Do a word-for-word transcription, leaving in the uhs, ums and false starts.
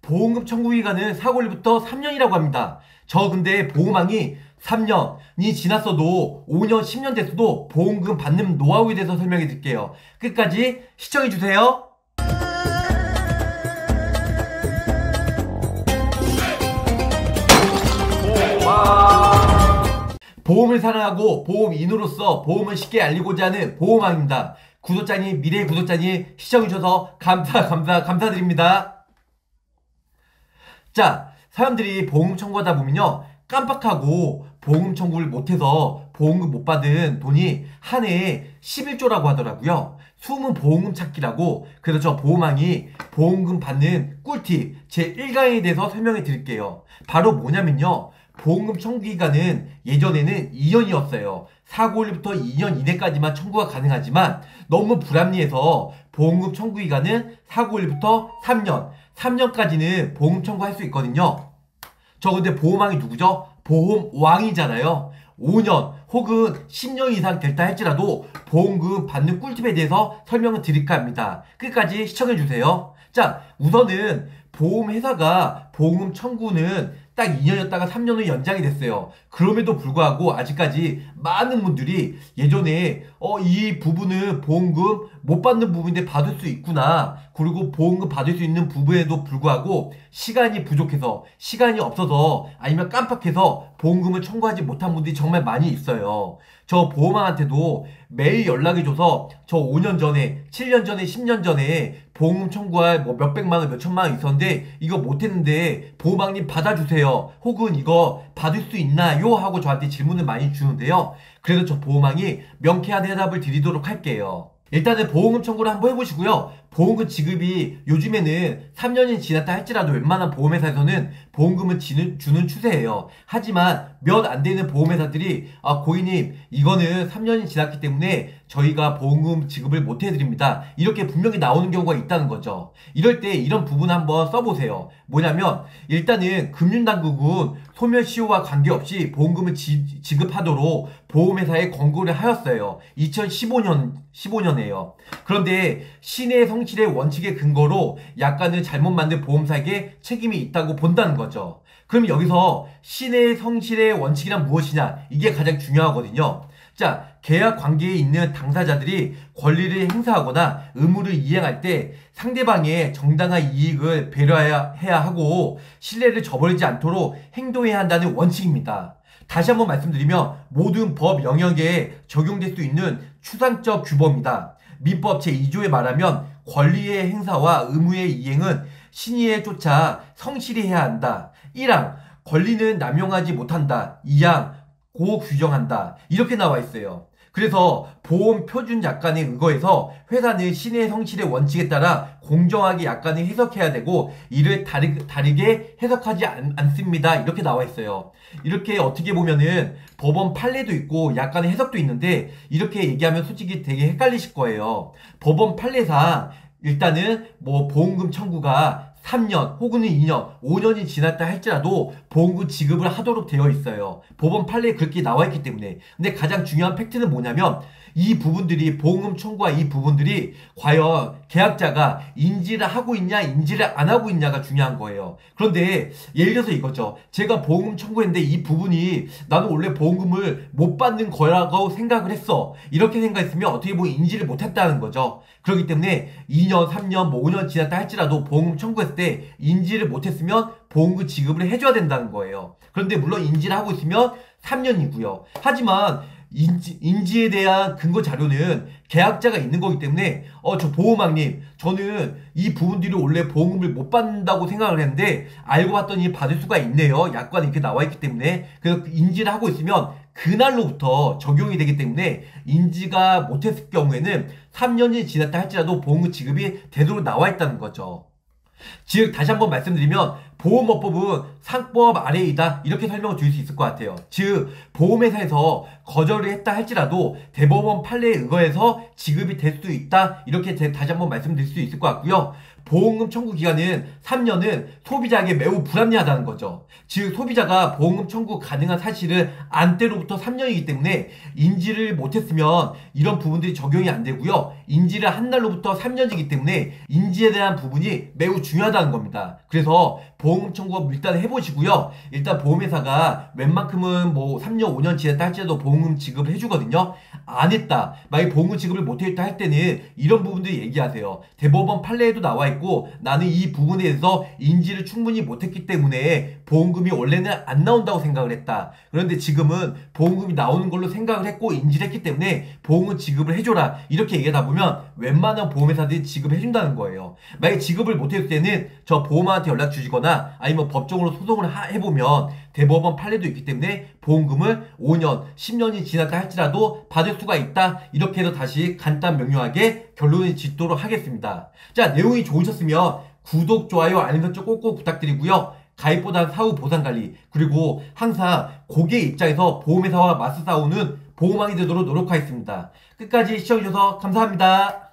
보험금 청구 기간은 사고일부터 삼 년이라고 합니다. 저 근데 보험왕이 삼 년이 지났어도 오 년, 십 년 됐어도 보험금 받는 노하우에 대해서 설명해 드릴게요. 끝까지 시청해 주세요. 보험을 사랑하고 보험인으로서 보험을 쉽게 알리고자 하는 보험왕입니다. 구독자님, 미래의 구독자님 시청해주셔서 감사 감사 감사드립니다. 자, 사람들이 보험 청구하다 보면요 깜빡하고 보험 청구를 못해서 보험금 못 받은 돈이 한 해에 십일 조라고 하더라고요. 숨은 보험금 찾기라고. 그래서 저 보험왕이 보험금 받는 꿀팁 제일 강에 대해서 설명해 드릴게요. 바로 뭐냐면요, 보험금 청구 기간은 예전에는 이 년이었어요. 사고일부터 이 년 이내까지만 청구가 가능하지만 너무 불합리해서 보험금 청구 기간은 사고일부터 삼 년, 삼 년까지는 보험 청구할 수 있거든요. 저 근데 보험왕이 누구죠? 보험왕이잖아요. 오 년 혹은 십 년 이상 됐다 할지라도 보험금 받는 꿀팁에 대해서 설명을 드릴까 합니다. 끝까지 시청해주세요. 자, 우선은 보험회사가 보험금 청구는 딱 이 년이었다가 삼 년으로 연장이 됐어요. 그럼에도 불구하고 아직까지 많은 분들이 예전에 어, 이 부분은 보험금 못 받는 부분인데 받을 수 있구나, 그리고 보험금 받을 수 있는 부분에도 불구하고 시간이 부족해서, 시간이 없어서, 아니면 깜빡해서 보험금을 청구하지 못한 분들이 정말 많이 있어요. 저 보험왕한테도 매일 연락해줘서 저 오 년 전에, 칠 년 전에, 십 년 전에 보험금 청구할 뭐 몇백만 원, 몇천만 원 있었는데 이거 못했는데 보험왕님 받아주세요, 혹은 이거 받을 수 있나요? 하고 저한테 질문을 많이 주는데요. 그래서 저 보험왕이 명쾌한 대답을 드리도록 할게요. 일단은 보험금 청구를 한번 해보시고요. 보험금 지급이 요즘에는 삼 년이 지났다 할지라도 웬만한 보험회사에서는 보험금을 지는, 주는 추세예요. 하지만 몇 안 되는 보험회사들이 아, 고객님 이거는 삼 년이 지났기 때문에 저희가 보험금 지급을 못 해드립니다, 이렇게 분명히 나오는 경우가 있다는 거죠. 이럴 때 이런 부분 한번 써보세요. 뭐냐면 일단은 금융당국은 소멸시효와 관계없이 보험금을 지, 지급하도록 보험회사에 권고를 하였어요. 이천십오 년, 십오 년에요. 그런데 신의 성실의 원칙의 근거로 약관을 잘못 만든 보험사에게 책임이 있다고 본다는 거죠. 그럼 여기서 신의 성실의 원칙이란 무엇이냐, 이게 가장 중요하거든요. 자, 계약 관계에 있는 당사자들이 권리를 행사하거나 의무를 이행할 때 상대방의 정당한 이익을 배려해야 해야 하고 신뢰를 저버리지 않도록 행동해야 한다는 원칙입니다. 다시 한번 말씀드리면 모든 법 영역에 적용될 수 있는 추상적 규범이다. 민법 제이 조에 말하면 권리의 행사와 의무의 이행은 신의에 쫓아 성실히 해야 한다. 일 항 권리는 남용하지 못한다. 이 항 고 규정한다. 이렇게 나와 있어요. 그래서 보험 표준 약관에 의거해서 회사는 신의 성실의 원칙에 따라 공정하게 약관을 해석해야 되고 이를 다르, 다르게 해석하지 않, 않습니다. 이렇게 나와 있어요. 이렇게 어떻게 보면은 법원 판례도 있고 약관의 해석도 있는데 이렇게 얘기하면 솔직히 되게 헷갈리실 거예요. 법원 판례상 일단은 뭐 보험금 청구가 삼 년 혹은 이 년, 오 년이 지났다 할지라도 보험금 지급을 하도록 되어 있어요. 법원 판례에 그렇게 나와 있기 때문에. 근데 가장 중요한 팩트는 뭐냐면 이 부분들이, 보험금 청구와 이 부분들이 과연 계약자가 인지를 하고 있냐 인지를 안 하고 있냐가 중요한 거예요. 그런데 예를 들어서 이거죠. 제가 보험금 청구했는데 이 부분이 나는 원래 보험금을 못 받는 거라고 생각을 했어, 이렇게 생각했으면 어떻게 보면 인지를 못했다는 거죠. 그렇기 때문에 이 년, 삼 년, 뭐 오 년 지났다 할지라도 보험금 청구했을 때 인지를 못했으면 보험금 지급을 해줘야 된다는 거예요. 그런데 물론 인지를 하고 있으면 삼 년이고요. 하지만 인지, 인지에 대한 근거 자료는 계약자가 있는 거기 때문에 어, 저 보험왕님 저는 이 부분들이 원래 보험금을 못 받는다고 생각을 했는데 알고 봤더니 받을 수가 있네요. 약관에 이렇게 나와 있기 때문에. 그래서 인지를 하고 있으면 그날로부터 적용이 되기 때문에 인지가 못했을 경우에는 삼 년이 지났다 할지라도 보험금 지급이 되도록 나와 있다는 거죠. 즉 다시 한번 말씀드리면 보험업법은 상법 아래이다, 이렇게 설명을 드릴 수 있을 것 같아요. 즉 보험회사에서 거절을 했다 할지라도 대법원 판례에 의거해서 지급이 될 수 있다, 이렇게 다시 한번 말씀드릴 수 있을 것 같고요. 보험금 청구 기간은 삼 년은 소비자에게 매우 불합리하다는 거죠. 즉 소비자가 보험금 청구 가능한 사실은 안때로부터 삼 년이기 때문에 인지를 못했으면 이런 부분들이 적용이 안 되고요. 인지를 한 날로부터 삼 년이기 때문에 인지에 대한 부분이 매우 중요하다는 겁니다. 그래서 보험금 청구 일단 해보시고요. 일단 보험회사가 웬만큼은 뭐 삼 년, 오 년 지났다 할지라도 보험금 지급을 해주거든요. 안 했다. 만약에 보험금 지급을 못했다 할 때는 이런 부분들 얘기하세요. 대법원 판례에도 나와 있고 나는 이 부분에 대해서 인지를 충분히 못했기 때문에 보험금이 원래는 안 나온다고 생각을 했다. 그런데 지금은 보험금이 나오는 걸로 생각을 했고 인지를 했기 때문에 보험금 지급을 해줘라. 이렇게 얘기하다 보면 웬만한 보험회사들이 지급해준다는 거예요. 만약에 지급을 못했을 때는 저 보험한테 연락 주시거나 아니면 법적으로 소송을 하, 해보면 대법원 판례도 있기 때문에 보험금을 오 년, 십 년이 지났다 할지라도 받을 수가 있다. 이렇게 해서 다시 간단 명료하게 결론을 짓도록 하겠습니다. 자, 내용이 좋으셨으면 구독, 좋아요, 알림 설정 꼭꼭 부탁드리고요. 가입보단 사후 보상관리, 그리고 항상 고객 입장에서 보험회사와 맞서 싸우는 보험왕이 되도록 노력하겠습니다. 끝까지 시청해주셔서 감사합니다.